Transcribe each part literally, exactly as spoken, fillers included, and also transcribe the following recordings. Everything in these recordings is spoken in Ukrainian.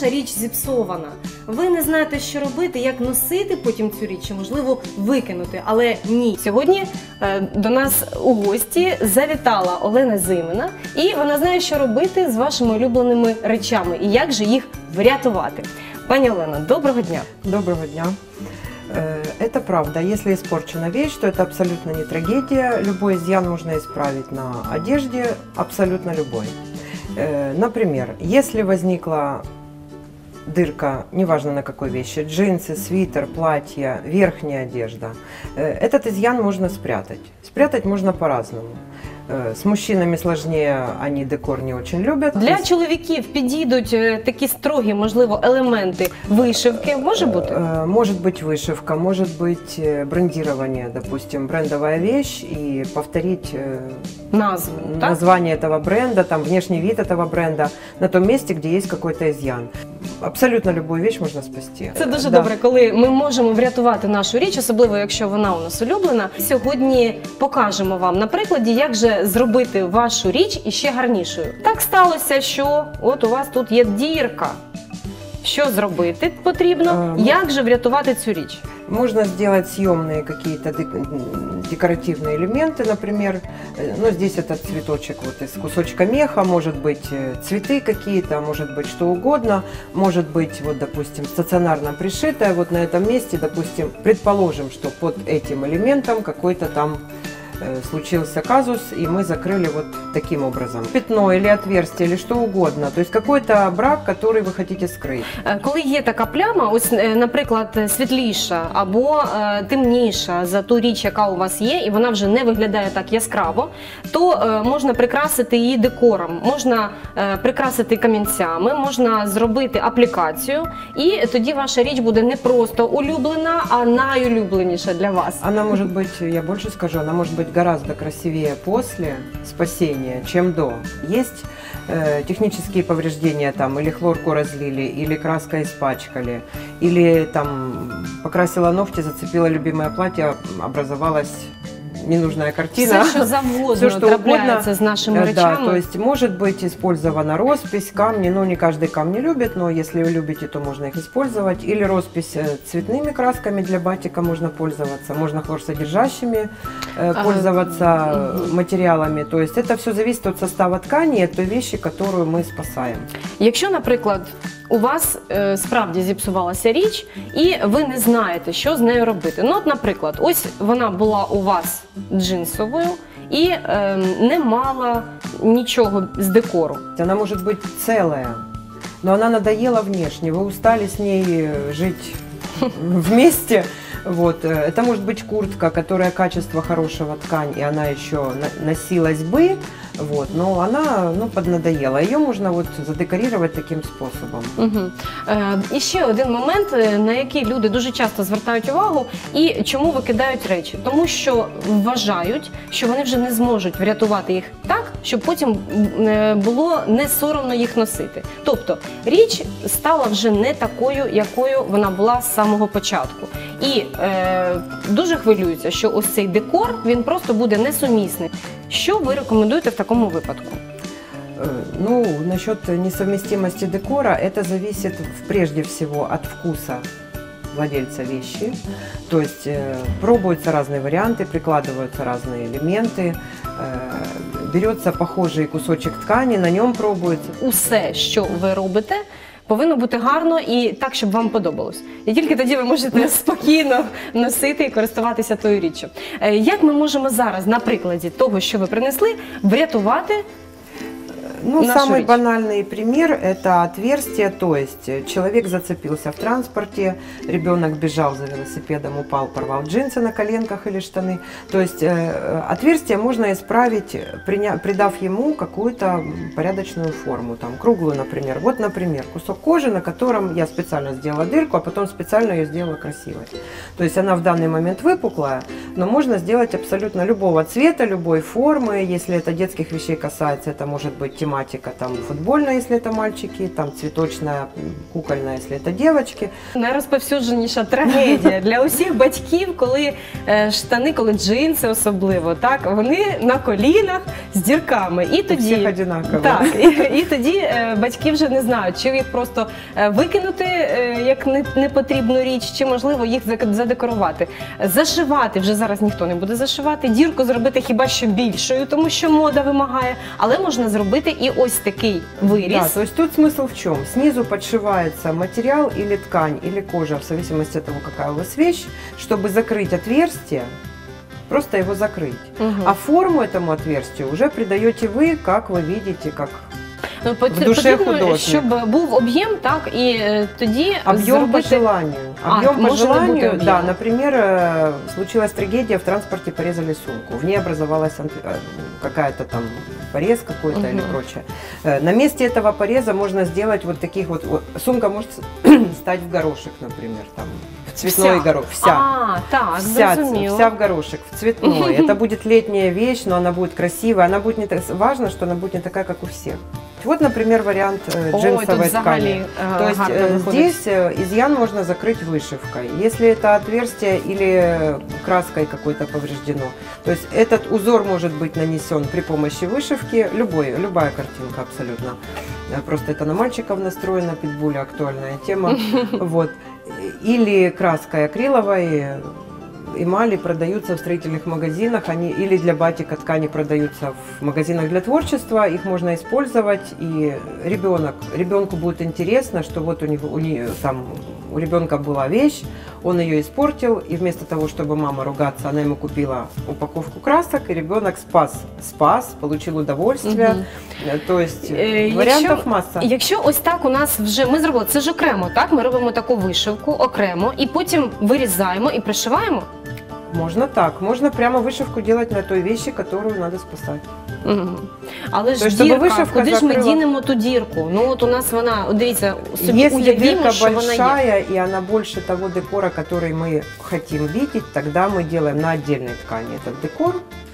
ваша річ зіпсована. Ви не знаєте, що робити, як носити потім цю річ, чи, можливо, викинути. Але ні. Сьогодні е, до нас у гості завітала Олена Зимина, і вона знає, що робити з вашими улюбленими речами і як же їх врятувати. Пані Олена, доброго дня. Доброго дня. Это правда. Если испорчена вещь, то это абсолютно не трагедия. Любой изъян можно исправить на одежде, абсолютно любой. Например, если возникла дырка, неважно на какой вещи, джинсы, свитер, платье, верхняя одежда, этот изъян можно спрятать. Спрятать можно по-разному. С мужчинами сложнее, они декор не очень любят. Для чоловіків підійдуть такі строгі, можливо, елементи вишивки, може бути? Может быть вышивка, может быть брендирование, допустим, брендовая вещь, и повторить назву, название так? этого бренда, там, внешний вид этого бренда на том месте, где есть какой-то изъян. Абсолютно любую вещь можна спасти. Це дуже да. добре, коли ми можемо врятувати нашу річ, особливо якщо вона у нас улюблена. Сьогодні покажемо вам на прикладі, як же зробити вашу річ іще гарнішою. Так сталося, що от у вас тут є дірка. Що зробити потрібно? А, як же врятувати цю річ? Можно сделать съемные какие-то декоративные элементы, например, ну здесь этот цветочек вот из кусочка меха, может быть цветы какие-то, может быть что угодно, может быть вот допустим стационарно пришитое, вот на этом месте, допустим, предположим, что под этим элементом какой-то там случился казус, и мы закрыли вот таким образом. Пятно или отверстие, или что угодно. То есть какой-то брак, который вы хотите скрыть. Коли є така пляма, ось, наприклад, світліша або е, темніша за ту річ, яка у вас є, і вона вже не виглядає так яскраво, то е, можна прикрасити її декором, можна е, прикрасити камінцями, можна зробити аплікацію, і тоді ваша річ буде не просто улюблена, а найулюбленіша для вас. Она может быть, я больше скажу, она может быть гораздо красивее после спасения, чем до. Есть э, технические повреждения, там, или хлорку разлили, или краской испачкали, или там покрасила ногти, зацепила любимое платье, образовалась ненужная картина. Все, что завозно, все, что трапляется с нашими речами. Да, то есть может быть использована роспись, камни, но не каждый камни любит, но если вы любите, то можно их использовать. Или роспись цветными красками для батика можно пользоваться, можно хлорсодержащими э, пользоваться а, материалами. То есть это все зависит от состава ткани, от той вещи, которую мы спасаем. Якщо, наприклад, у вас е, справді зіпсувалася річ, і ви не знаєте, що з нею робити. Ну, от, наприклад, ось вона була у вас джинсовою і е, не мала нічого з декору. Она может быть целая, но она надоела внешне, вы устали с ней жить вместе. Вот. Это может быть куртка, которая качество хорошего ткань, и она еще носилась бы, вот, но она ну, поднадоела. Ее можно вот задекорировать таким способом. Угу. Е, і ще один момент, на який люди дуже часто звертають увагу, і чому викидають речі. Тому що вважають, що вони вже не зможуть врятувати їх так, щоб потім було не соромно їх носити. Тобто річ стала вже не такою, якою вона була з самого початку. І е, дуже хвилюються, що ось цей декор, він просто буде несумісний. Що ви рекомендуєте в такому випадку? Ну, насчет несовместимости декора, это зависит прежде всего от вкуса владельца вещи. То есть э, пробуются разные варианты, прикладываются разные элементы, э, берется похожий кусочек ткани, на нем пробуется. Усе, що ви робите, повинно бути гарно і так, щоб вам подобалось. І тільки тоді ви можете спокійно носити і користуватися тою річчю. Як ми можемо зараз, на прикладі того, що ви принесли, врятувати Ну, нашу самый речь? банальный пример – это отверстие, то есть человек зацепился в транспорте, ребенок бежал за велосипедом, упал, порвал джинсы на коленках или штаны. То есть э, отверстие можно исправить, приня, придав ему какую-то порядочную форму, там, круглую, например. Вот, например, кусок кожи, на котором я специально сделала дырку, а потом специально ее сделала красивой. То есть она в данный момент выпуклая, но можно сделать абсолютно любого цвета, любой формы. Если это детских вещей касается, это может быть тематика, тематика там футбольная, если это мальчики, там цветочная, кукольная, если это девочки. Найрозповсюдженіша трагедія для усіх батьків, коли е, штани, коли джинси особливо, так, вони на колінах з дірками. І У тоді, всіх одинаково. так, і, і тоді е, батьки вже не знають, чи їх просто е, викинути е, як не, непотрібну річ, чи можливо їх зак- задекорувати. Зашивати вже зараз ніхто не буде зашивати, дірку зробити хіба що більшою, тому що мода вимагає, але можна зробити і ось такий виріз. Да, то есть тут смысл в чем? Снизу подшивается материал или ткань, или кожа, в зависимости от того, какая у вас вещь, чтобы закрыть отверстие, просто его закрыть. Мгм. А форму этому отверстию уже придаете вы, как вы видите, как Ну, пот- в душе потрібно, художник. щоб був об'єм, так, і е, тоді объем по зробити... желанию. А, Объем по может не быть желанию, объема. да, например, э, случилась трагедия, в транспорте порезали сумку, в ней образовалась ант- э, какая-то там порез какой-то или Мгм. прочее. Э, На месте этого пореза можно сделать вот таких вот, вот- сумка может стать в горошек, например, там, в цветной Вся. горошек, вся. А, так, Вся, зрозуміло. вся в горошек, в цветной. Это будет летняя вещь, но она будет красивая. Она будет не так... Важно, что она будет не такая, как у всех. Вот, например, вариант э, Ой, джинсовой тут взагалі ткани. е, То есть гарно э, виходить. здесь э, изъян можно закрыть вышивкой. Если это отверстие или краской какой-то повреждено, то есть этот узор может быть нанесен при помощи вышивки, любой, любая картинка абсолютно. Э, Просто это на мальчиков настроена, питбуля актуальная тема. Вот. Или краской акриловой, эмали продаются в строительных магазинах, они или для батика ткани продаются в магазинах для творчества, их можно использовать, и ребенок, ребенку будет интересно, что вот у него, у нее, там, у ребенка была вещь, он ее испортил, и вместо того, чтобы мама ругаться, она ему купила упаковку красок, и ребенок спас, спас, получил удовольствие, Мгм. Э, то есть Е, э, вариантов якщо- масса. Якщо ось так у нас вже, ми зробили, це ж окремо, так? Ми робимо таку вишивку окремо і потім вирізаємо і пришиваємо. Можно так, можно прямо вышивку делать на той вещи, которую надо спасать. Мгм. Але ж То, щоб дірка, вишивка куди ж ми закрила- дінемо ту дірку? Ну от у нас вона, от дивіться, собі Если уявімо, дырка що вона є. большая и она больше того декора, который мы хотим видеть, тогда мы делаем на отдельной ткани этот декор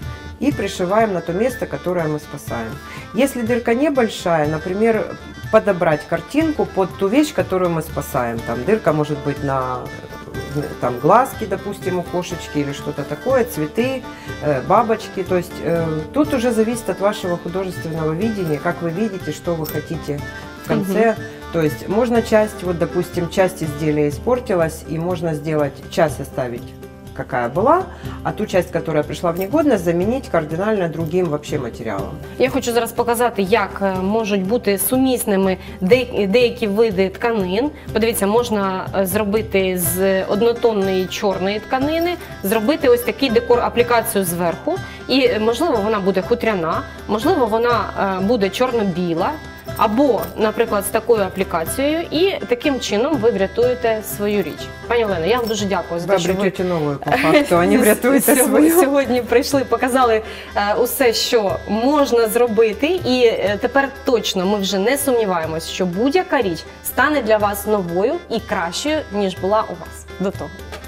и пришиваем на то место, которое мы спасаем. Если дырка небольшая, например, подобрать картинку под ту вещь, которую мы спасаем. Там дырка может быть на там, глазки, допустим, у кошечки или что-то такое, цветы, э, бабочки. То есть э, тут уже зависит от вашего художественного видения, как вы видите, что вы хотите в конце. Мгм. То есть можно часть, вот допустим, часть изделия испортилась, и можно сделать, часть оставить какая была, а ту часть, которая пришла в негодность, заменить кардинально другим вообще материалом. Я хочу зараз показати, як е, можуть бути сумісними де- деякі види тканин. Подивіться, можна е, зробити з однотонної чорної тканини, зробити ось такий декор, аплікацію зверху. І, е, можливо, вона буде хутряна, можливо, вона е, буде чорно-біла. Або, наприклад, з такою аплікацією, і таким чином ви врятуєте свою річ. Пані Олено, я вам дуже дякую за Вы те, що ви обретете новую по факту, а не врятуете Сьогодні- свою. Сьогодні прийшли, показали е, усе, що можна зробити, і е, тепер точно ми вже не сумніваємось, що будь-яка річ стане для вас новою і кращою, ніж була у вас до того.